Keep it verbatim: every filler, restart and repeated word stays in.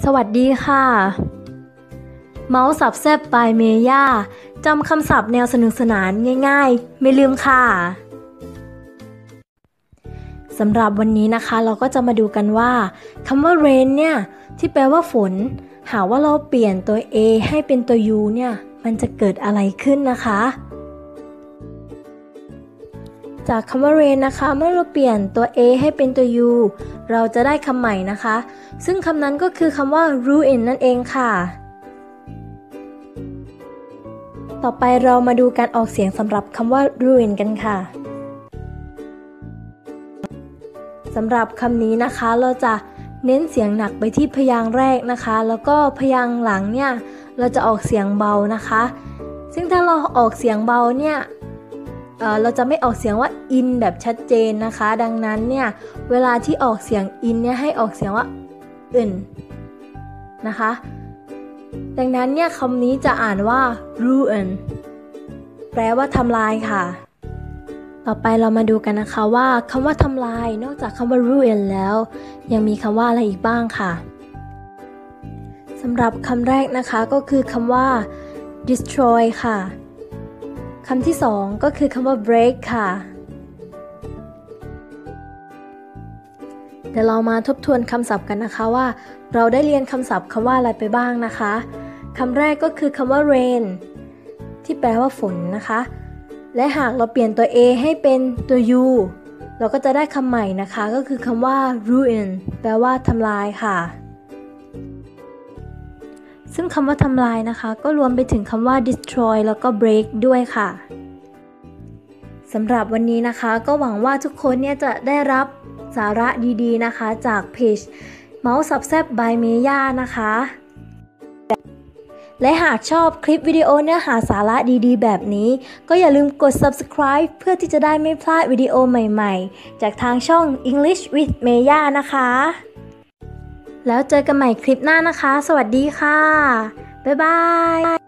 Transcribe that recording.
สวัสดีค่ะเมาส์สับแซบ by เมย่าจำคำศัพท์แนวสนุกสนานง่ายๆไม่ลืมค่ะสำหรับวันนี้นะคะเราก็จะมาดูกันว่าคำว่า rain เนี่ยที่แปลว่าฝนหากว่าเราเปลี่ยนตัว A ให้เป็นตัว U เนี่ยมันจะเกิดอะไรขึ้นนะคะจากคำว่า rain นะคะเมื่อเราเปลี่ยนตัว A ให้เป็นตัว U เราจะได้คำใหม่นะคะซึ่งคำนั้นก็คือคำว่า ruin นั่นเองค่ะต่อไปเรามาดูการออกเสียงสำหรับคำว่า ruin กันค่ะสำหรับคำนี้นะคะเราจะเน้นเสียงหนักไปที่พยางค์แรกนะคะแล้วก็พยางค์หลังเนี่ยเราจะออกเสียงเบานะคะซึ่งถ้าเราออกเสียงเบาเนี่ยเอ่อเราจะไม่ออกเสียงว่า in แบบชัดเจนนะคะดังนั้นเนี่ยเวลาที่ออกเสียง in เนี่ยให้ออกเสียงว่าอื่นนะคะดังนั้นเนี่ยคำนี้จะอ่านว่า ruin แปลว่าทำลายค่ะต่อไปเรามาดูกันนะคะว่าคำว่าทำลายนอกจากคำว่า ruin แล้วยังมีคำว่าอะไรอีกบ้างค่ะสำหรับคำแรกนะคะก็คือคำว่า destroy ค่ะคำที่สองก็คือคำว่า break ค่ะเดี๋ยวเรามาทบทวนคำศัพท์กันนะคะว่าเราได้เรียนคำศัพท์คำว่าอะไรไปบ้างนะคะคำแรกก็คือคำว่า rain ที่แปลว่าฝนนะคะและหากเราเปลี่ยนตัว A ให้เป็นตัว U เราก็จะได้คำใหม่นะคะก็คือคำว่า ruin แปลว่าทำลายค่ะซึ่งคำว่าทำลายนะคะก็รวมไปถึงคำว่า destroy แล้วก็ break ด้วยค่ะสำหรับวันนี้นะคะก็หวังว่าทุกคนเนี่ยจะได้รับสาระดีๆนะคะจากเพจเมาส์สับแซบ by เมย่านะคะและหากชอบคลิปวิดีโอเนื้อหาสาระดีๆแบบนี้ก็อย่าลืมกด subscribe เพื่อที่จะได้ไม่พลาดวิดีโอใหม่ๆจากทางช่อง English with เมย่านะคะแล้วเจอกันใหม่คลิปหน้านะคะสวัสดีค่ะบ๊ายบาย